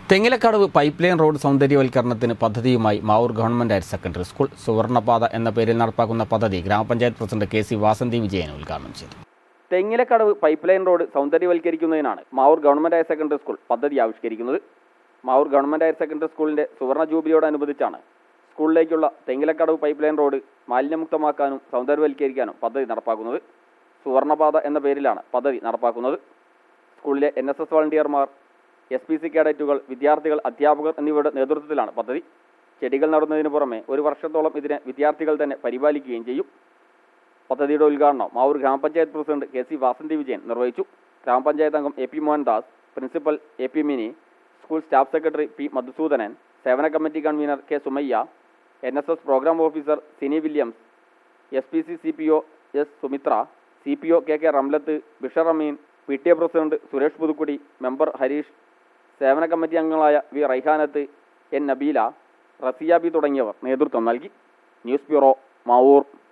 Thengilakkadavu pipe line road സൗന്ദര്യവൽക്കരണത്തിന് പദ്ധതിയുമായി Mavoor government higher secondary school Suvarnapatha എന്ന പേരിൽ നടപ്പാക്കുന്ന പദ്ധതി ഗ്രാമപഞ്ചായത്ത് പ്രസിഡന്റ് കെ.സി. വാസന്തി വിജയൻ ഉദ്ഘാടനം ചെയ്തു. തെങ്ങിലക്കടവ് പൈപ്പ് ലൈൻ റോഡ് സൗന്ദര്യവൽക്കരിക്കുന്നതിനാണ് Mavoor government higher secondary school പദ്ധതി ആവിഷ്കരിക്കുന്നത്. മാവൂർ ഗവൺമെന്റ് ഹയർ സെക്കൻഡറി സ്കൂളിന്റെ സുവർണ ജൂബിലിയോടനുബന്ധിച്ചാണ് സ്കൂളിലേക്കുള്ള തെങ്ങിലക്കടവ് പൈപ്പ് ലൈൻ റോഡ് മാലിന്യമുക്തമാക്കാനും സൗന്ദര്യവൽക്കരിക്കാനും പദ്ധതി നടപ്പാക്കുന്നത്. സുവർണപാത എന്ന പേരിലാണ് പദ്ധതി നടപ്പാക്കുന്നത്. സ്കൂളിലെ NSS വളണ്ടിയർമാർ, SPC കേഡറ്റുകൾ, വിദ്യാർത്ഥികൾ, അധ്യാപകർ എന്നിവരുടെ നേതൃത്വത്തിലാണ് പദ്ധതി. ചെടികൾ നടുന്നതിന് പുറമെ ഒരു വർഷത്തോളം ഇതിനെ വിദ്യാർത്ഥികൾ തന്നെ പരിപാലിക്കുകയും ചെയ്യും. പദ്ധതിയുടെ ഉദ്ഘാടനം മാവൂർ ഗ്രാമപഞ്ചായത്ത് പ്രസിഡന്റ് കെ.സി. വാസന്തി വിജയൻ നിർവഹിച്ചു. ഗ്രാമപഞ്ചായത്ത് അംഗം AP Mohandas, principal AP Mini, school staff secretary P. Madhusoodanan, സേവന committee convener K. Sumayya, NSS programme officer Sini Williams, SPC CPO S. Sumithra, CPO K. Ramlath, Bishar Ameen, PTA president Suresh Puthukkudi, member Harish, സേവന കമ്മിറ്റി അംഗങ്ങളായ V. Raihanath, N. Nabeela, Raziya B. തുടങ്ങിയവർ നേതൃത്വം നൽകി. News bureau, Mavoor.